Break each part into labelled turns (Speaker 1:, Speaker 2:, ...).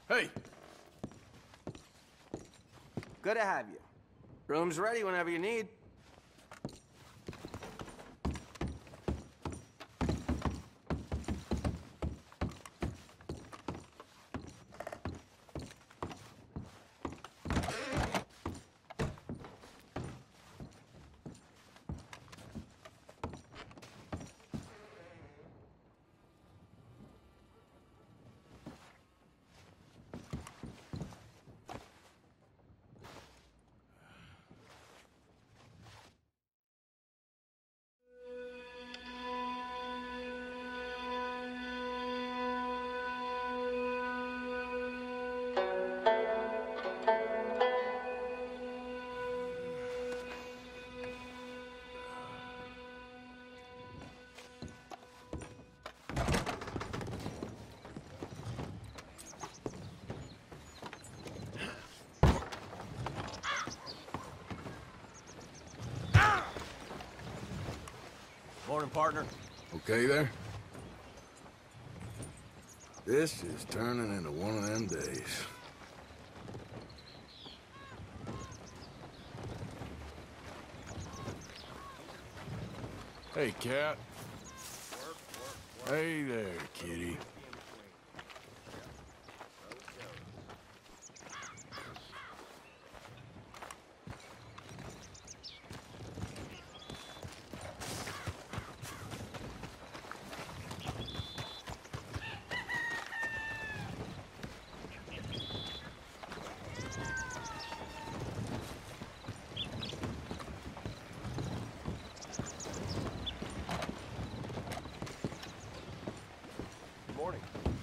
Speaker 1: Hey!
Speaker 2: Good to have you. Room's ready whenever you need.
Speaker 1: Morning, partner.
Speaker 3: Okay there? This is turning into one of them days. Hey, Cat. Hey there, kitty.
Speaker 1: Morning.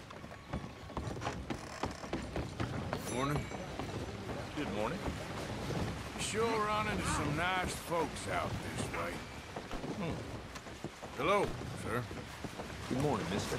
Speaker 3: Morning.
Speaker 1: Good morning.
Speaker 3: Sure run into some nice folks out this way. Hello, sir.
Speaker 1: Good morning, mister.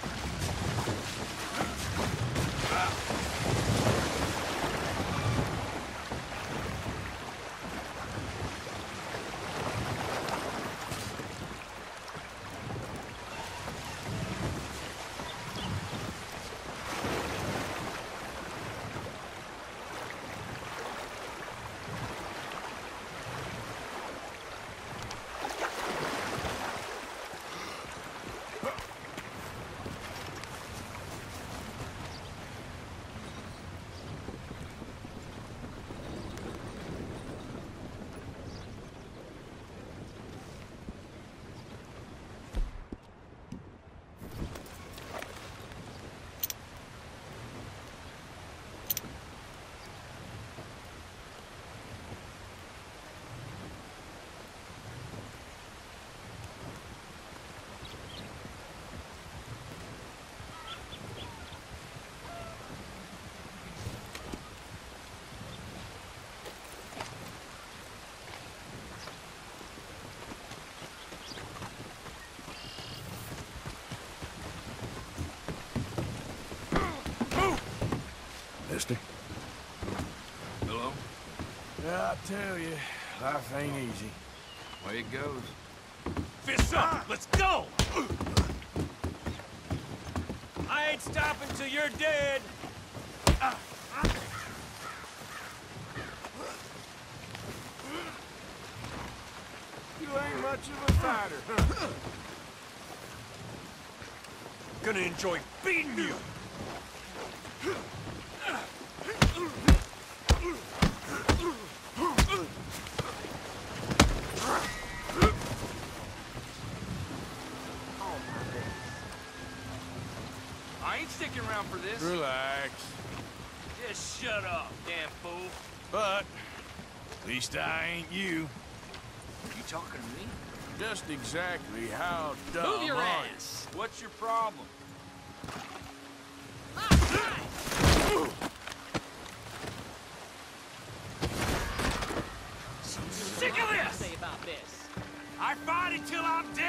Speaker 3: Mister?
Speaker 1: Hello?
Speaker 3: Yeah, I tell you, life ain't easy.
Speaker 1: Way it goes.
Speaker 4: Fists up! Let's go! I ain't stopping till you're dead!
Speaker 3: You ain't much of a fighter, huh?
Speaker 4: Gonna enjoy beating you!
Speaker 1: I ain't sticking around for this.
Speaker 3: Relax.
Speaker 4: Just shut up, damn fool.
Speaker 3: But, at least I ain't you.
Speaker 1: You talking to me?
Speaker 3: Just exactly how dumb
Speaker 1: Move your
Speaker 3: are
Speaker 1: ass. What's your problem?
Speaker 4: Sick of this!
Speaker 5: Say about this.
Speaker 4: I fight until I'm dead!